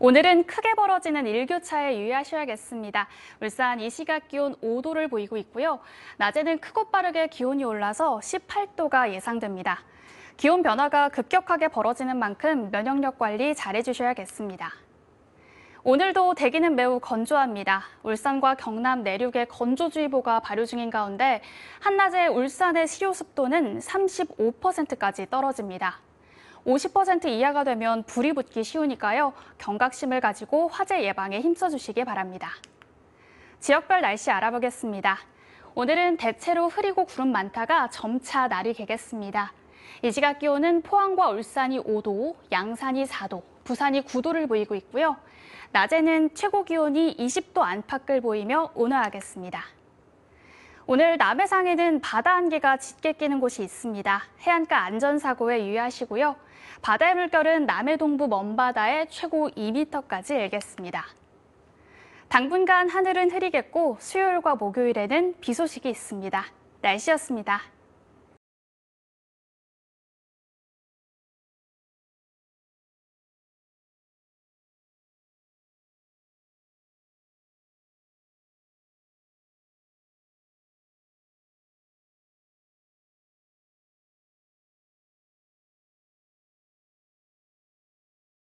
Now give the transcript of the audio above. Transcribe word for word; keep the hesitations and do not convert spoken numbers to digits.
오늘은 크게 벌어지는 일교차에 유의하셔야겠습니다. 울산 이 시각 기온 오 도를 보이고 있고요. 낮에는 크고 빠르게 기온이 올라서 십팔 도가 예상됩니다. 기온 변화가 급격하게 벌어지는 만큼 면역력 관리 잘해주셔야겠습니다. 오늘도 대기는 매우 건조합니다. 울산과 경남 내륙에 건조주의보가 발효 중인 가운데 한낮에 울산의 시료 습도는 삼십오 퍼센트까지 떨어집니다. 오십 퍼센트 이하가 되면 불이 붙기 쉬우니까요. 경각심을 가지고 화재 예방에 힘써주시기 바랍니다. 지역별 날씨 알아보겠습니다. 오늘은 대체로 흐리고 구름 많다가 점차 날이 개겠습니다. 이 시각 기온은 포항과 울산이 오 도, 양산이 사 도, 부산이 구 도를 보이고 있고요. 낮에는 최고 기온이 이십 도 안팎을 보이며 온화하겠습니다. 오늘 남해상에는 바다 안개가 짙게 끼는 곳이 있습니다. 해안가 안전사고에 유의하시고요. 바다의 물결은 남해 동부 먼바다에 최고 이 미터까지 일겠습니다. 당분간 하늘은 흐리겠고 수요일과 목요일에는 비 소식이 있습니다. 날씨였습니다.